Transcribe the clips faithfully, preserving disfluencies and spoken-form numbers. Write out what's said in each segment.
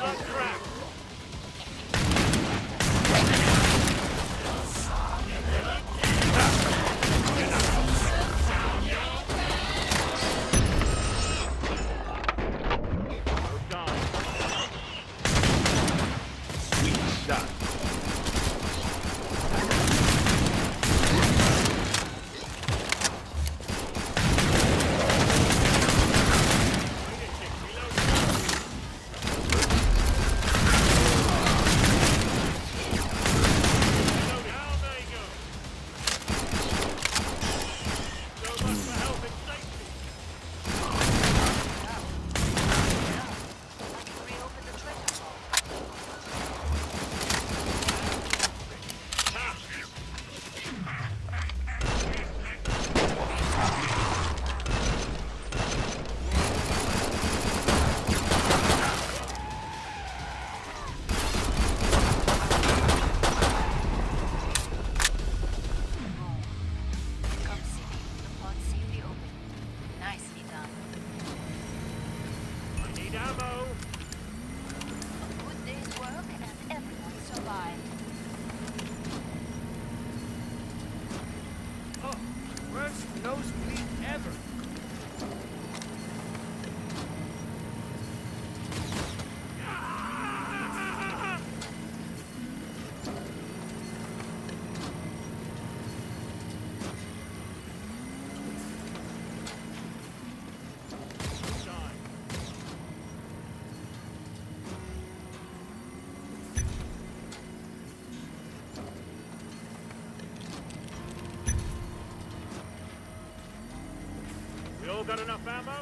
Got enough ammo?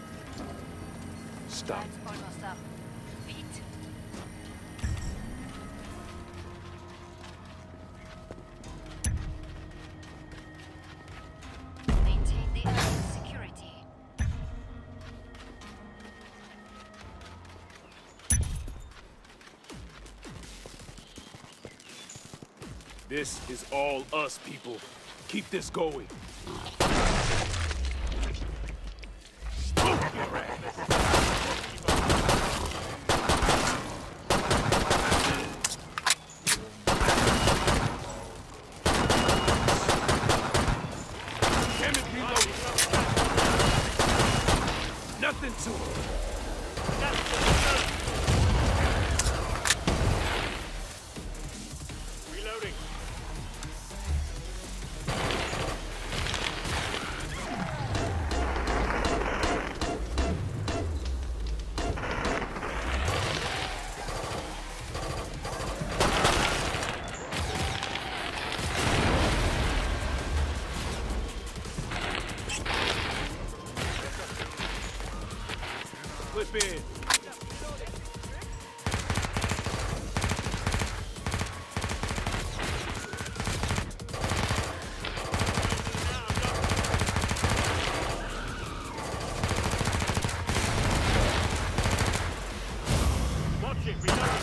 Stop. That's almost up. Beat. Maintain the area's security. This is all us, people. Keep this going. Nothing to it. Reloading. Flip in. Watch it, reloading.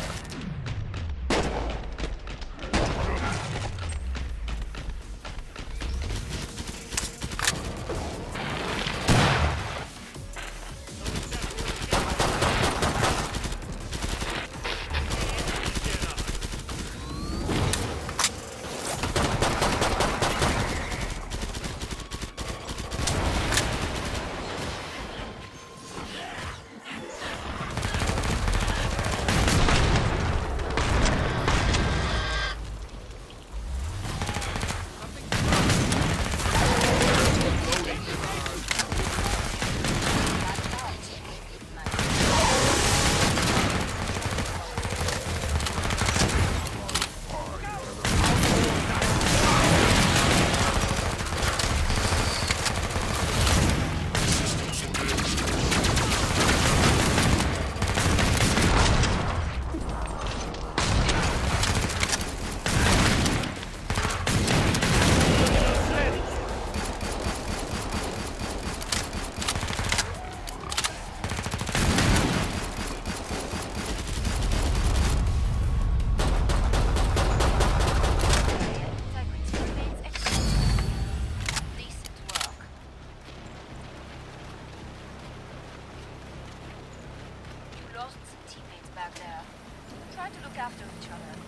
Lost some teammates back there. Try to look after each other.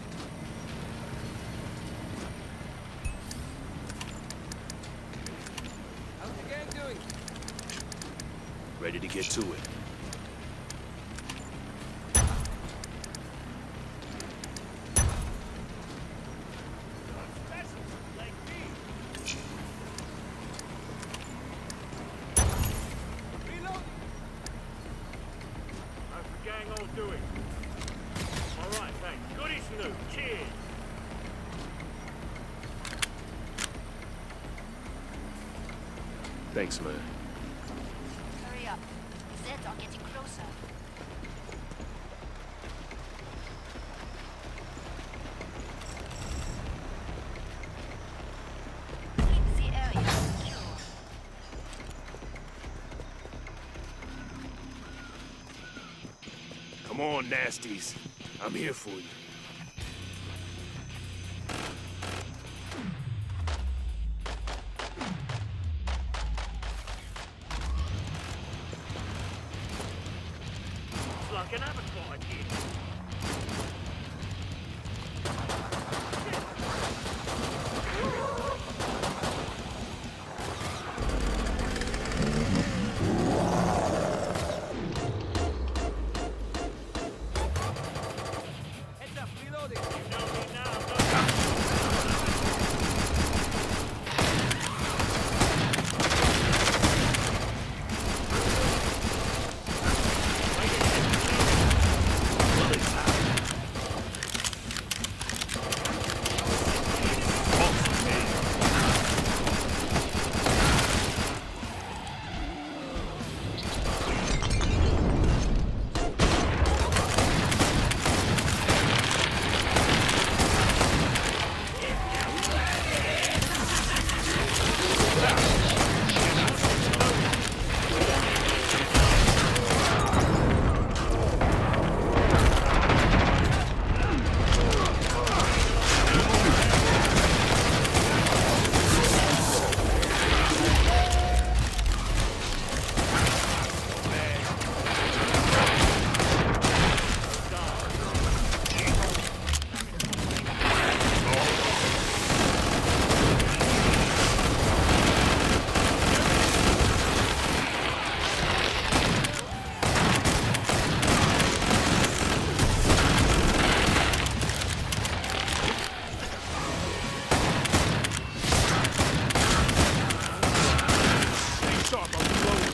How's the gang doing? Ready to get to it. How's the gang all doing? All right, thanks. Goody Snoop. Cheers. Thanks, man. Hurry up. The Zeds are getting closer. Keep the area secure. Come on, nasties. I'm here for you. It's like an avatar here. Heads up, reloading. You know me now, don't you? Stay sharp, I'm reloading.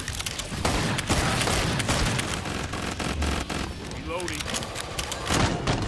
Reloading.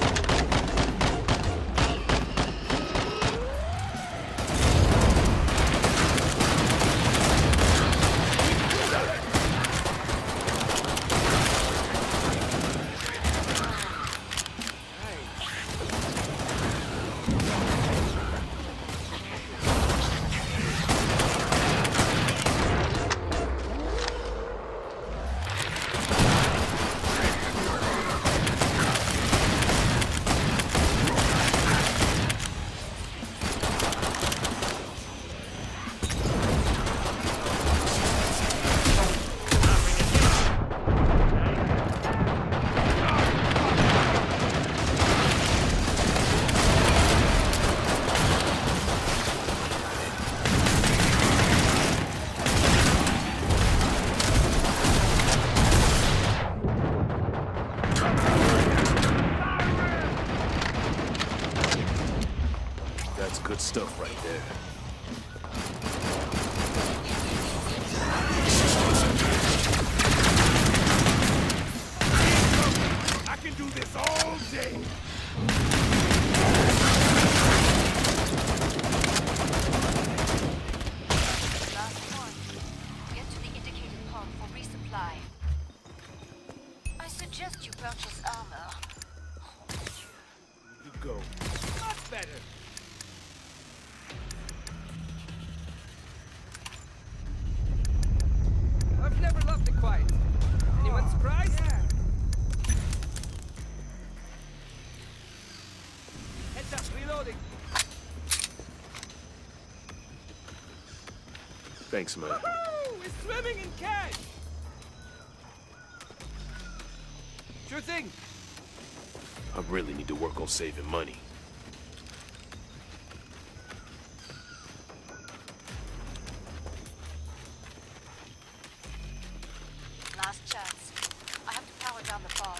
That's good stuff right there. I can do this all day. Last one. Get to the indicated pod for resupply. I suggest you purchase armor. You go. Much better. I've never loved the quiet. Anyone surprised? Heads up, reloading. Thanks, man. Woohoo! We're swimming in cash. Sure thing. I really need to work on saving money. Last chance. I have to power down the fog.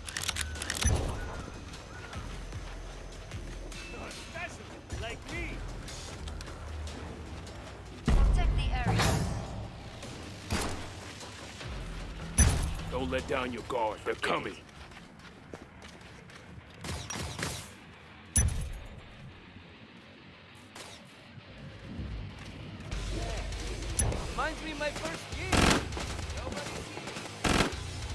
Special, like me. Protect the area. Don't let down your guard. They're coming. Reminds me of my first gig. Nobody's here.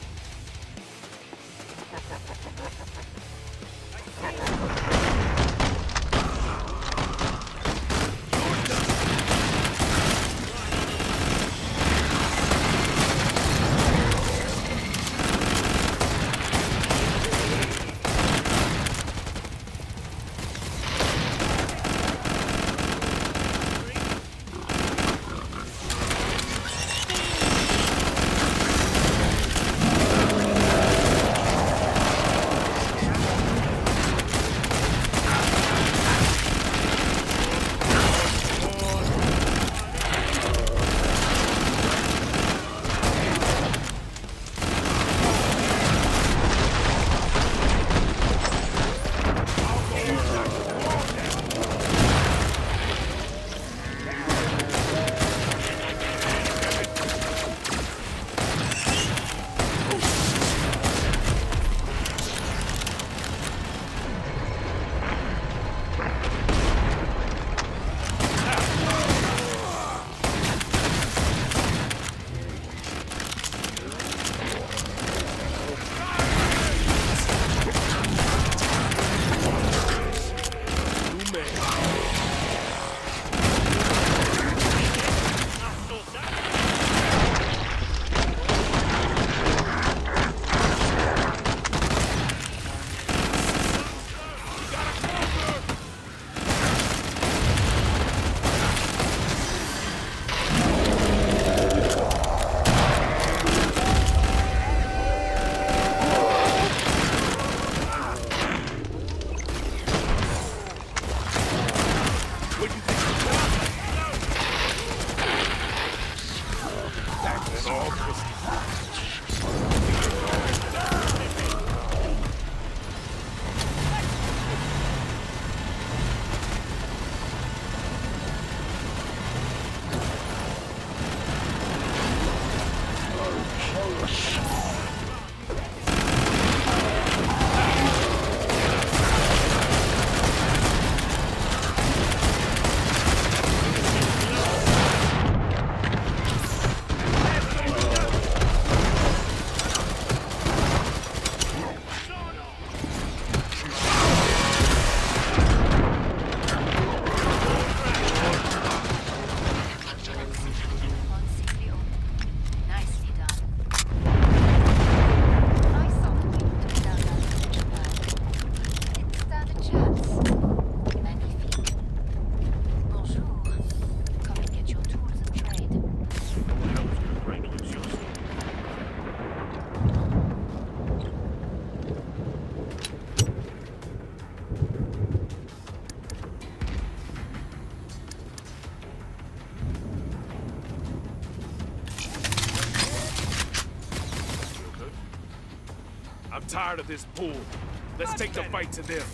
I'm tired of this pool. Let's take the fight to them.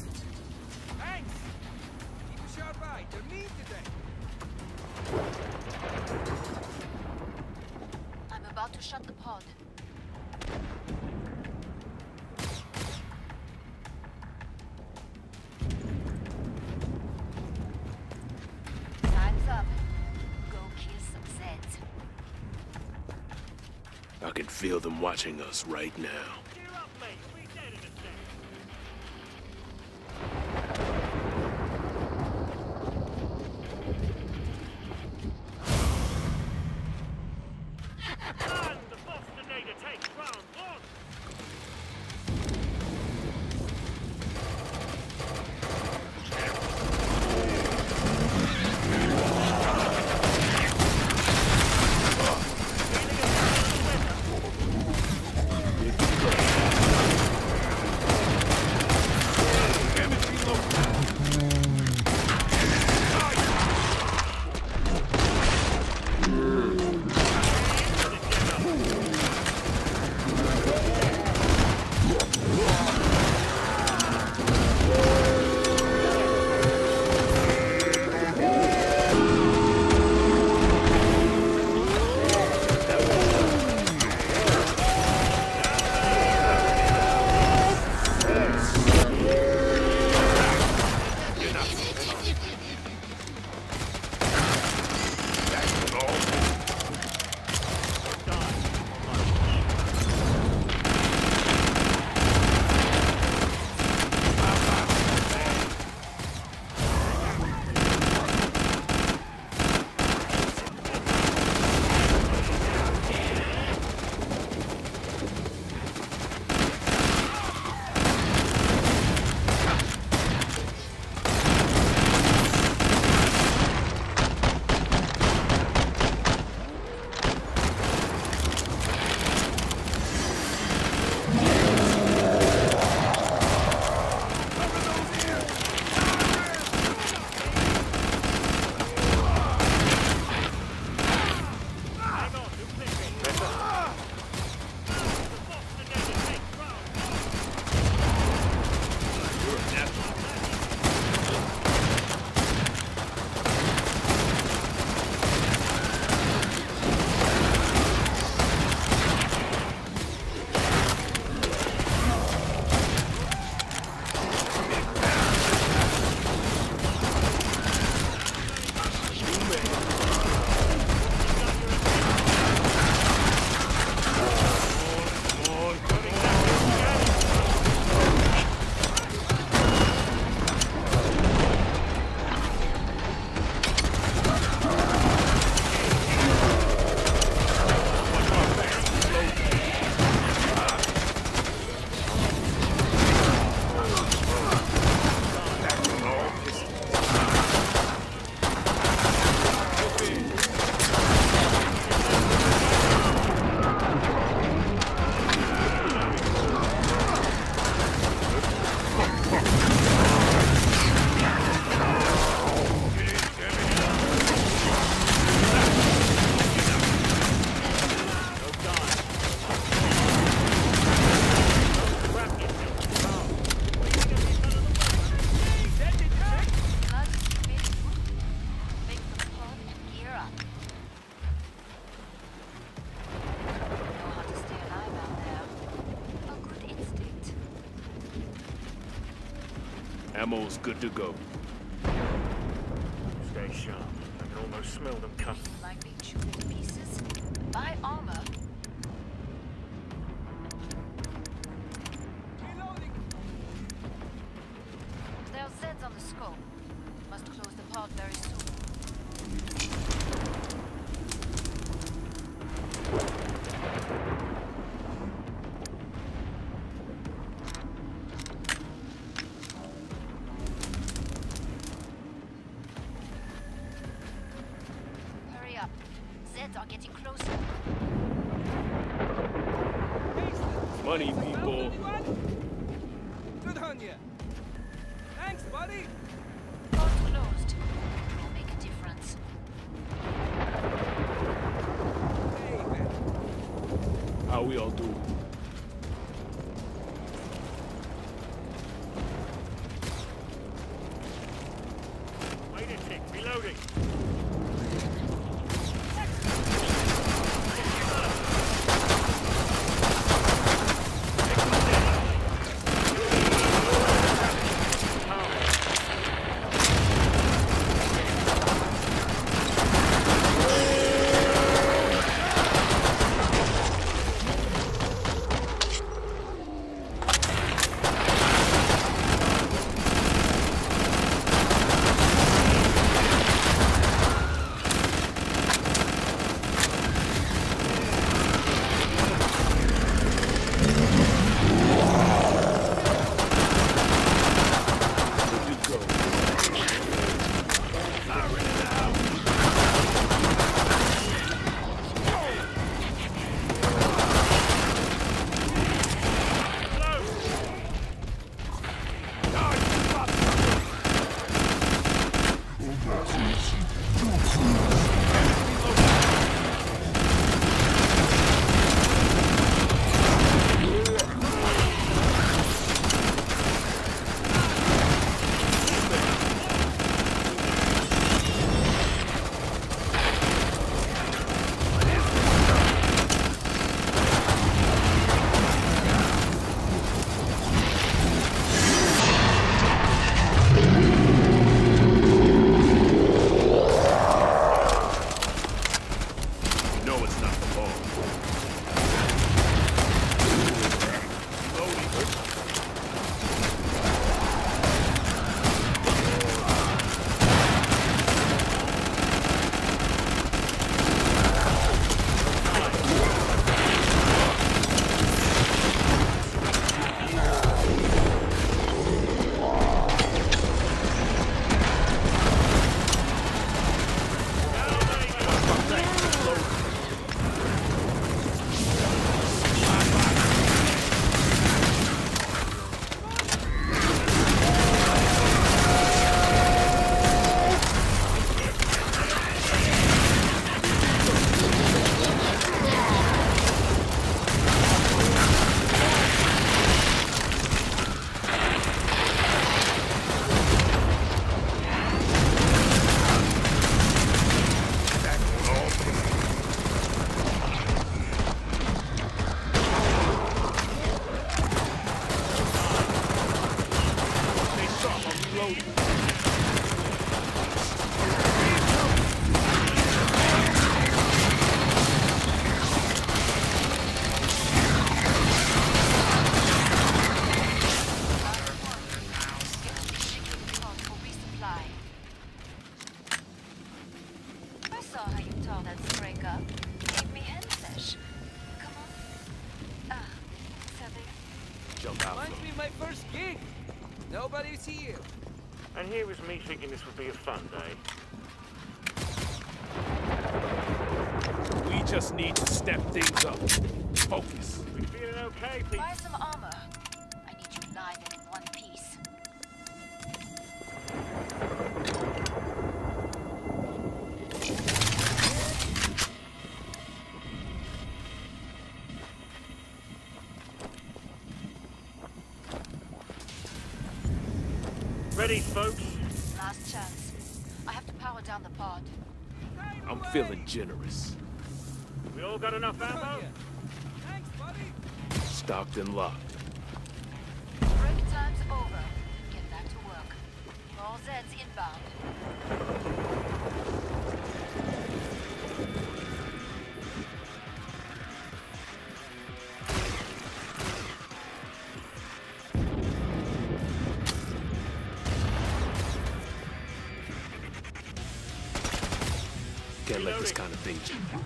Thanks. Keep a sharp eye. They're mean today. I'm about to shut the pod. Time's up. Go kill some Zeds. I can feel them watching us right now. Cheer up, mate. We'll be dead in a sec. And the Bostinator takes round one. Ammo's good to go. Stay sharp. I can almost smell them coming. Like being chewed into pieces? Buy armor. Reloading. There are Zeds on the scope. Must close the pod very soon. Hurry up. Zeds are getting closer. Money, people. Good on ya. Thanks, buddy. Pod's closed. Will make a difference. Hey, man. How we all do? Wait a tick. Reloading. Jump out. Reminds me of my first gig. Nobody's here. And here was me thinking this would be a fun day. We just need to step things up. Focus. We feeling okay, Pete? Buy some armor. I need you live and in one piece. Ready, folks? Last chance. I have to power down the pod. I'm feeling generous. We all got enough ammo? Thanks, buddy. Stocked and locked. Break time's over. Get back to work. Zeds inbound. Can't let this kind of thing.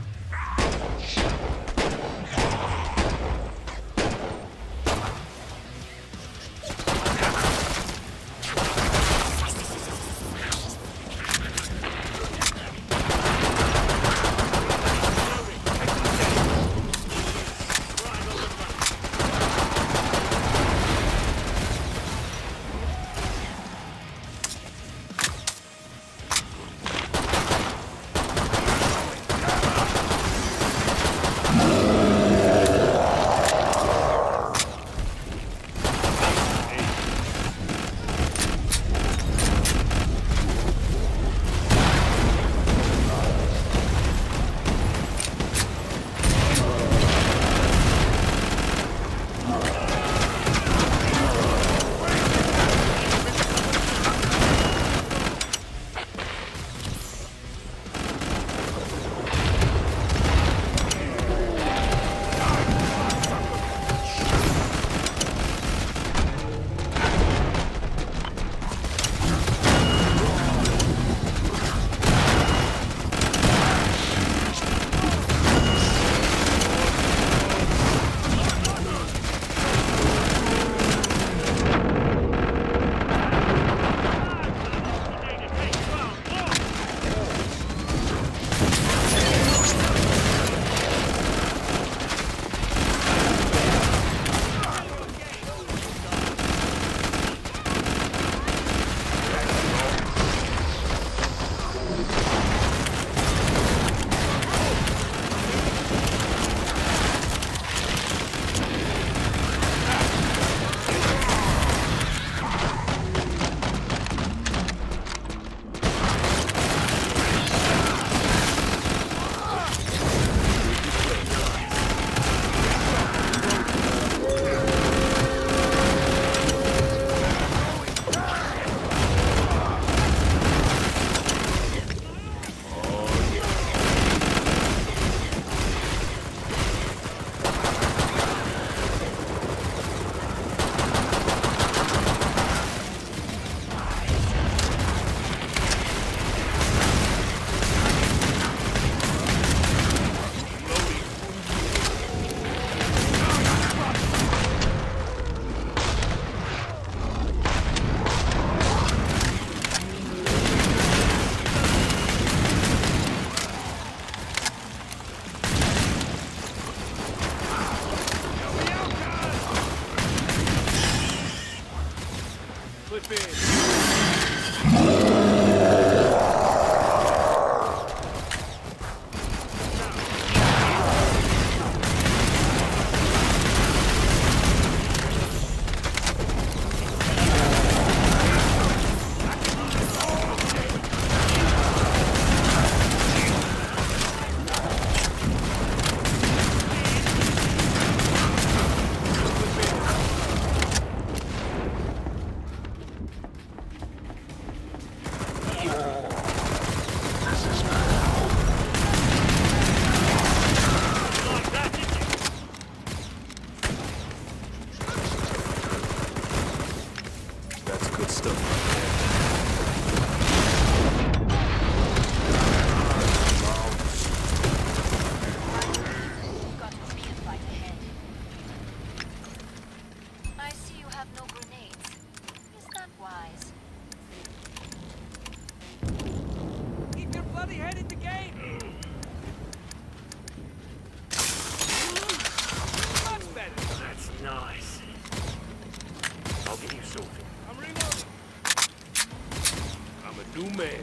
New man.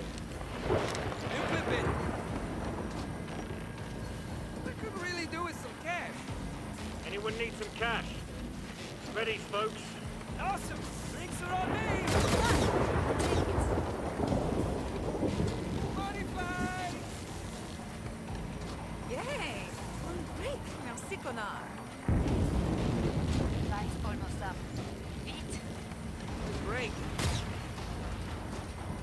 New Pippin. We could really do with some cash. Anyone need some cash? Ready, folks? Awesome. Drinks are on me. forty-five. Yay! On break, merci connard. Lights almost up. Beat? Break.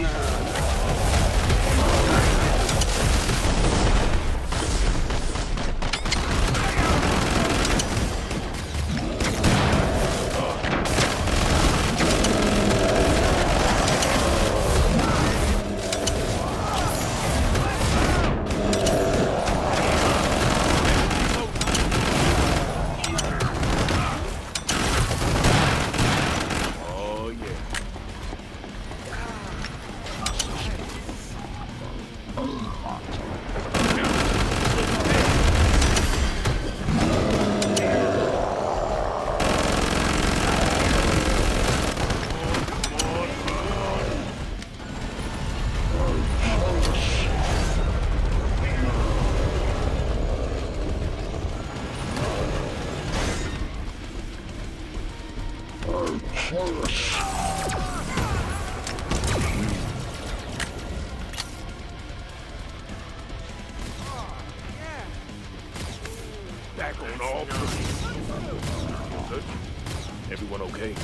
Back on all fours. Good. Everyone okay?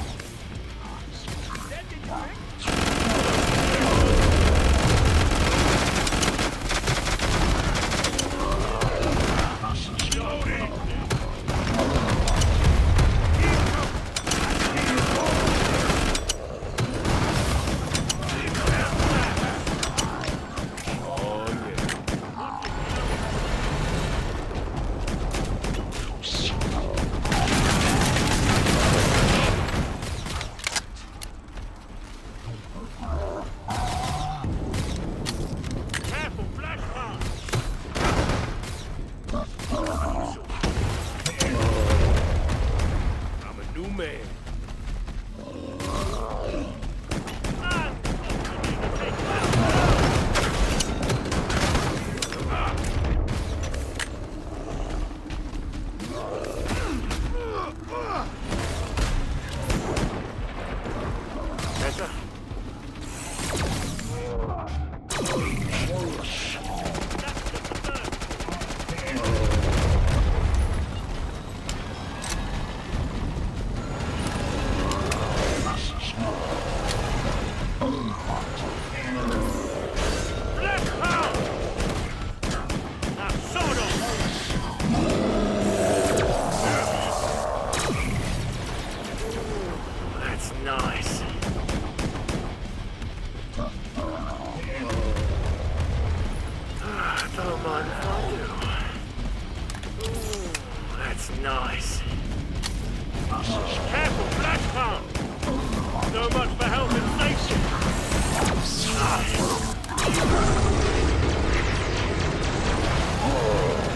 Nice. Careful, flash palm! So much for health and safety. Nice.